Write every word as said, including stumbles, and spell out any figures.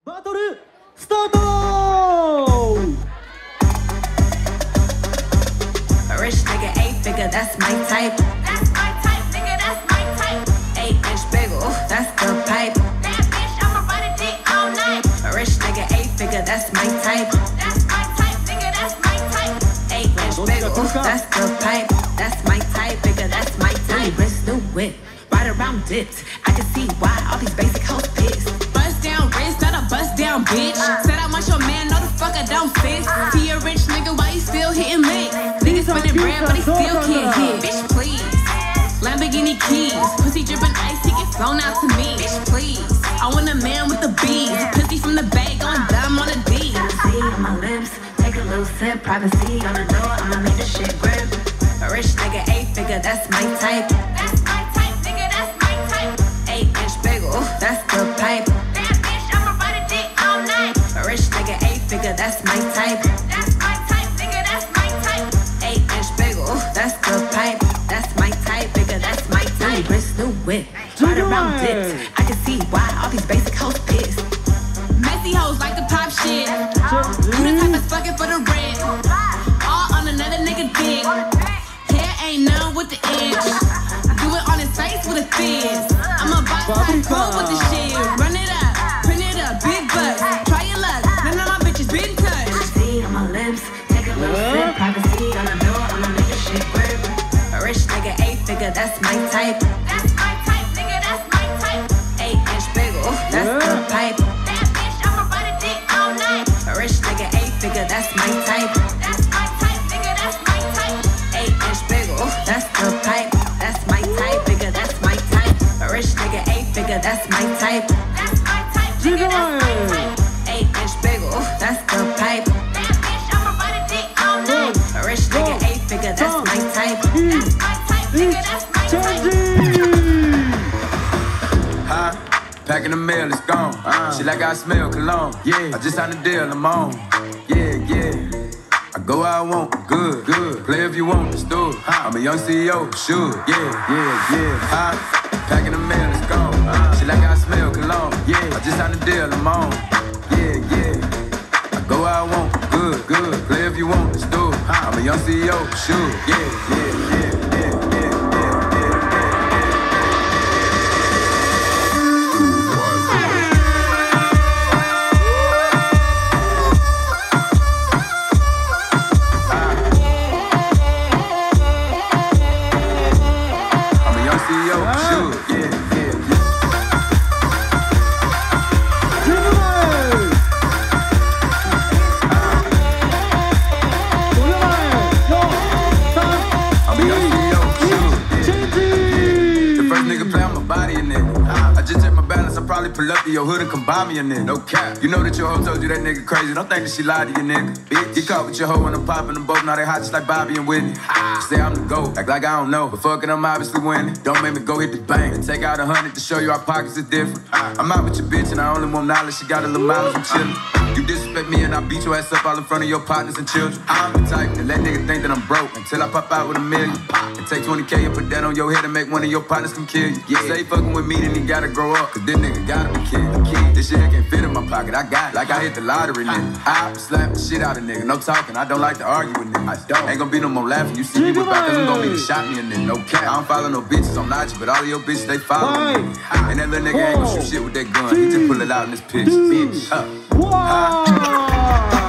バトルスタート。 A rich nigga, eight figure, that's my type. That's my type, nigga, that's my type. Eight inch bagel, that's the pipe. That bitch, I'ma ride a dick all night. A rich nigga, eight figure, that's my type. That's my type, nigga, that's my type. Eight inch bagel, that's the pipe. That's my type, nigga, that's my type. Wrist the whip, ride around dips. I can see why all these basic hoes pissed. Bust down wrist, not a bust down bitch. Said I want your man, no the fuck I don't fit. He a rich nigga, why you still hitting licks? Niggas spinning bread, but he still can't hit. Bitch, please. Lamborghini keys, pussy dripping ice, he get flown out to me. Bitch, please. I want a man with the bees, pussy from the bag on dumb on a D. See on my lips, take a little sip, privacy on the door, I'ma make this shit grip. A rich nigga, eight figure, that's my type. That's my type, nigga, that's my type. Eight inch bagel, that's the pipe. That bitch, I'ma ride a dick all night. A rich nigga, eight figure, that's my type. That's my type, nigga, that's my type. Eight inch bagel, that's the pipe. That's my type, nigga, that's my type. Wrist the whip, ride around dips. I can see why all these basic hoes pissed. Messy hoes like to pop shit. You the type that's fucking for the rent. All on another nigga dick. Hair ain't none with the inch. Do it on his face with a fizz. I'm a boss type pro with the shit. Run it up, print it up, big bucks. Try your luck, none of my bitches been touched. See on my lips, take a little sip. Privacy on the door, I'ma make this shit grip. A rich nigga, eight figure, that's my type. That's my type, nigga, that's my type. Eight inch bagel, that's the pipe. That bitch, I'ma ride a dick all night. A rich nigga, eight figure, that's my type. That's my type, nigga, that's my type. Eight inch bagel, that's the pipe. That's my type, nigga, that's my type. A rich nigga, eight figure, that's my type. That's my type, nigga, that's my type. Eight inch bagel, that's the pipe. That bitch, I'ma ride a dick all night. A rich nigga, eight figure, that's my type. That's my type, nigga, that's my type. Huh? Packing the mail, it's gone. Uh, she like I smell cologne. Yeah, I just signed a deal, I'm on. Yeah, yeah. I go where I want, good, good. Play if you want, let's do it. I'm a young C E O, sure. Yeah, yeah, yeah. Huh? Packing the mail, it's gone. Uh, she like I smell cologne. Yeah, I just signed a deal, I'm on. Yeah, yeah. I go where I want, good, good. Play if you want, let's do it. I'm a young C E O, sure. Yeah, yeah, yeah, yeah, yeah, yeah. Probably pull up to your hood and come buy me a nigga. No cap. You know that your hoe told you that nigga crazy. Don't think that she lied to you, nigga. Bitch, get caught with your hoe and I'm popping them both. Now they hot just like Bobby and Whitney. Ah, say I'm the GOAT. Act like I don't know. But fucking, I'm obviously winning. Don't make me go hit the bank and take out a hundred to show you our pockets are different. Ah, I'm out with your bitch and I only want knowledge. She got a little mileage, I'm chillin'. You disrespect me and I beat your ass up all in front of your partners and children. I'm the type to let nigga think that I'm broke until I pop out with a million. And take twenty K and put that on your head and make one of your partners come kill you. Yeah, say fucking with me, then he gotta grow up. Cause this nigga gotta be killed. This shit can't fit in my pocket, I got it. Like I hit the lottery, nigga. I slap the shit out of nigga. No talking, I don't like to argue with nigga. I don't. Ain't gonna be no more laughing. You see me whip out cause I'm gonna be the shot me a nigga. No cap. I don't follow no bitches on Nachi, but all of your bitches, they follow me. And that little nigga ain't gonna shoot shit with that gun. He just pull it out in this pitch. Bitch. Uh. Wow.